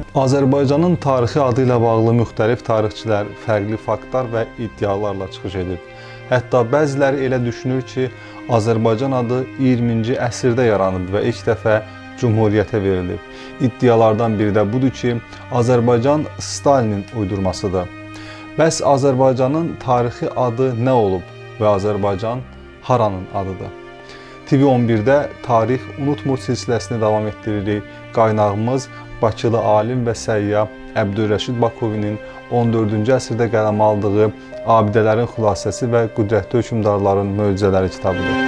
Azərbaycanın tarixi adı ilə bağlı müxtəlif tarixçilər fərqli faktlar və iddialarla çıxış edib. Hətta bəziləri elə düşünür ki, Azərbaycan adı 20-ci əsrdə yaranıb və ilk dəfə Cümhuriyyətə verilib. İddialardan biri də budur ki, Azərbaycan Stalinin uydurmasıdır. Bəs Azərbaycanın tarixi adı nə olub və Azərbaycan haranın adıdır? TV11-də Tarix Unutmur silsiləsini davam etdiririk. Qaynağımız Bakılı alim və səyyah Əbdülrəşid Bakovinin 14-cü əsrdə qələmə aldığı Abidələrin xülasəsi və Qüdrətli hökmdarların möcüzələri kitabıdır.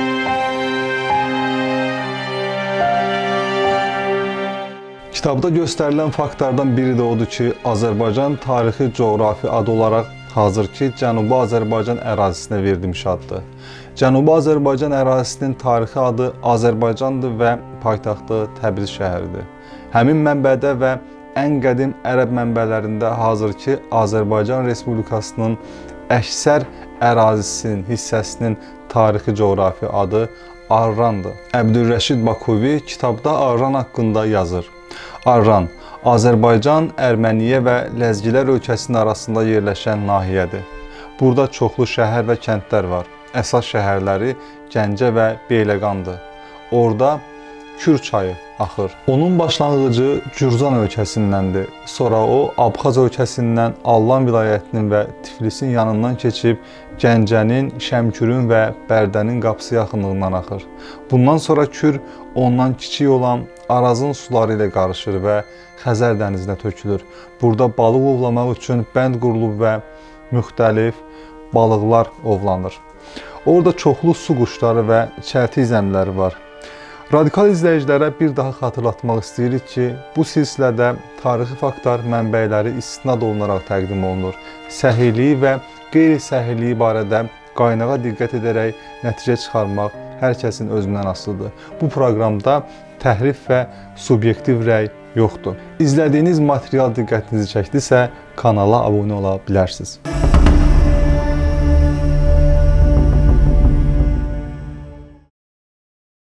Kitabda göstərilən faktlardan biri də odur ki, Azərbaycan tarixi coğrafi adı olaraq hazırki Cənubi Azərbaycan ərazisinə verilmiş addır. Cənubi Azərbaycan ərazisinin tarixi adı Azərbaycandır və paytaxtı Təbriz şəhəridir. Həmin mənbədə və ən qədim ərəb mənbələrində hazırki Azərbaycan Respublikasının əksər ərazisinin, hissəsinin tarixi coğrafi adı Arrandır. Əbdülrəşid Bakovi kitabda Arran haqqında yazır. Arran, Azərbaycan, Erməniyə və Ləzgilər ölkəsinin arasında yerləşən nahiyədir. Burada çoxlu şəhər və kəndlər var. Əsas şəhərləri Gəncə və Beyləqandır. Orada Kür çayı axır. Onun başlanğıcı Gürcan ölkəsindəndir. Sonra o, Abxaz ölkəsindən Allan vilayətinin və Tiflisin yanından keçib Gəncənin, Şəmkürün və Bərdənin qapısı yaxınlığından axır. Bundan sonra Kür ondan kiçik olan Arazın suları ilə qarışır və Xəzər dənizinə tökülür. Burada balıq ovlamaq üçün bənd qurulub və müxtəlif balıqlar ovlanır. Orada çoxlu su quşları və çəltik zəmiləri var. Radikal izləyicilərə bir daha xatırlatmaq istəyirik ki, bu silsilədə tarixi faktlar mənbələri istinad olunaraq təqdim olunur. Səhihliyi və qeyri-səhihliyi barədə qaynağa diqqət edərək nəticə çıxarmaq hər kəsin özündən asılıdır. Bu proqramda təhrif və subyektiv rəy yoxdur. İzlədiyiniz material diqqətinizi çəkdisə, kanala abunə ola bilərsiniz.